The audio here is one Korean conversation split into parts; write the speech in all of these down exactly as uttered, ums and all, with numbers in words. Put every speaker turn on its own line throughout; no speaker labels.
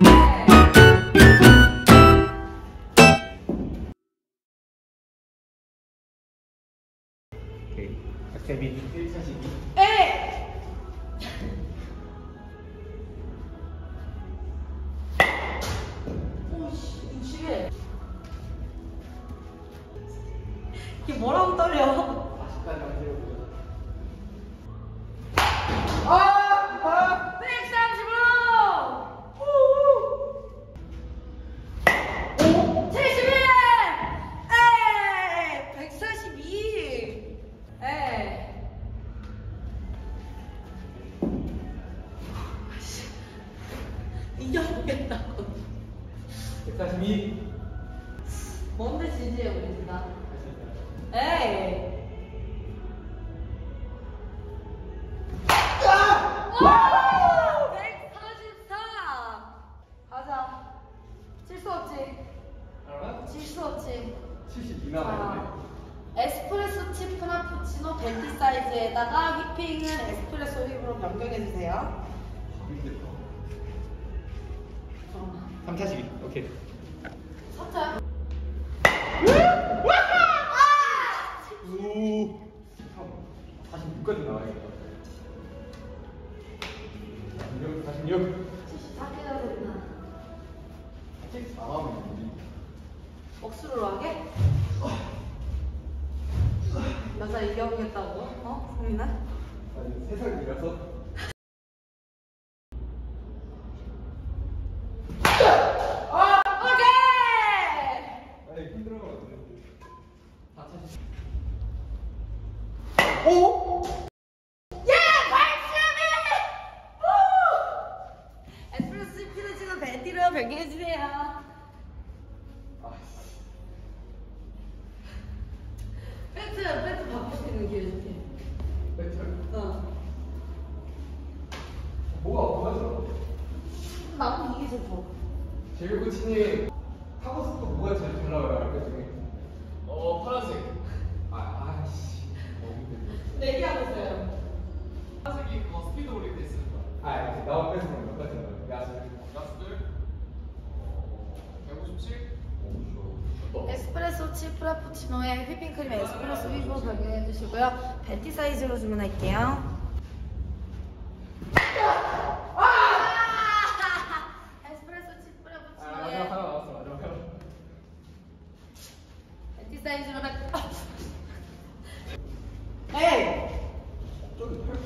오케이. 박세빈 일 차식이.
에! 오씨, 육십일. 이게 뭐라고 떨려?
사십까지 한번 해보자.
백삼십오! 칠십일! 에이! 백사십이! 에이! 이겨보겠다고.
백사십이.
뭔데 지지해, 우리 둘 다? 에이! 백사십사! 가자. 질 수 없지.
알아?
질 수 없지.
칠십이
자,
나왔네.
에스프레소 칩 프라푸치노 벤티 사이즈에다가 휘핑은 에스프레소 휘브로 변경해주세요.
삼 차식이. 오케이.
섰자.
오. 사십육까지 나와야겠다. 사십육, 사십육.
칠십사 개나 됐나?
칠십사 나오면 뭐지?
억수로 하게? 여자 이겨보겠다고? 어? 성민아?
아니, 세 살이라서.
오케이!
아니, 힘들어가지고. 사 차식. 오!
예! 발전해! 에스프레소 칩 프라푸치노 벤티로 변경해주세요.
아씨.
배트, 배트 바꿀 수 있는 기회 줄게.
배틀.
어.
뭐가 뭐가
나도 이게 제일 좋아.
제일 코치님 타고스도 뭐가 제일 잘 나와요? 그 중에.
어 파란색.
아, 아씨. 너무 힘들어.
내기하고 있어요.
파란색이 그거 스피드 올릴 때 쓰는 거야.
아, 이렇게 나와 뺏으면 똑같은 거야. 야수.
가스들 어, 백오십칠.
에스프레소 칩 프라푸치노에 휘핑크림 에스프레소 휘브로 변경해 주시고요. 벤티 사이즈로 주문할게요. 에스프레소 칩
아, 마지막 하나
프라푸치노에
나왔어. 마지막 하나.
벤티 사이즈로 할. 에이!
저기 팔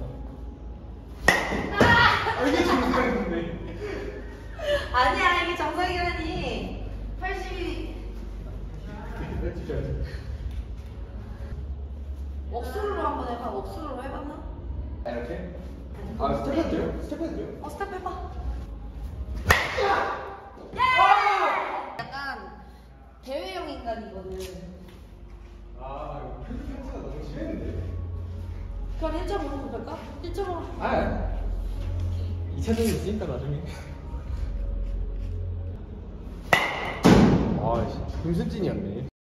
아, 이게 정상인데.
아니야, 이게 정상이라니. 팔십이.
내 주셔야지.
억수로 한번 해봐. 억수로 해봤나?
아, 이렇게? 아, 스텝 해도 돼요? 스텝 해도 돼요?
어, 스텝 해봐. 예! 약간 대회용 인간이거든.
아, 이거 편집 편차가 너무 심했는데.
그럼 일 점 오로 볼까? 일 점 오로.
아, 이 차전이 있으니까 나중에. 아, 김수진이었네.